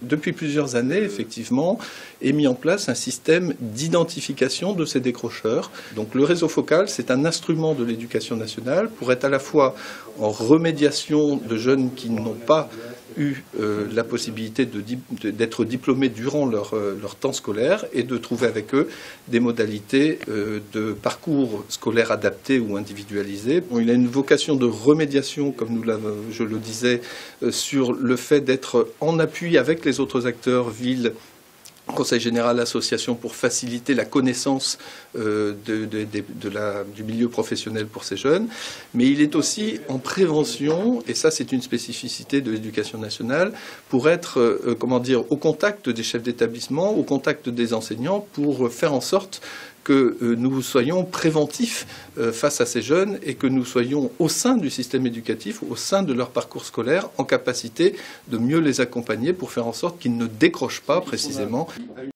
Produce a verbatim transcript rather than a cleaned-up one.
depuis plusieurs années, effectivement, est mis en place un système d'identification de ces décrocheurs. Donc le réseau focal, c'est un instrument de l'éducation nationale pour être à la fois en remédiation de jeunes qui n'ont pas eu euh, la possibilité d'être diplômés durant leur, euh, leur temps scolaire et de trouver avec eux des modalités euh, de parcours scolaire adaptés ou individualisés. Bon, il a une vocation de remédiation, comme nous je le disais, euh, sur le fait d'être en appui avec les autres acteurs, villes, Conseil général, association, pour faciliter la connaissance euh, de, de, de, de la, du milieu professionnel pour ces jeunes. Mais il est aussi en prévention, et ça c'est une spécificité de l'éducation nationale, pour être euh, comment dire, au contact des chefs d'établissement, au contact des enseignants, pour faire en sorte que euh, nous soyons préventifs euh, face à ces jeunes et que nous soyons au sein du système éducatif, au sein de leur parcours scolaire, en capacité de mieux les accompagner pour faire en sorte qu'ils ne décrochent pas précisément.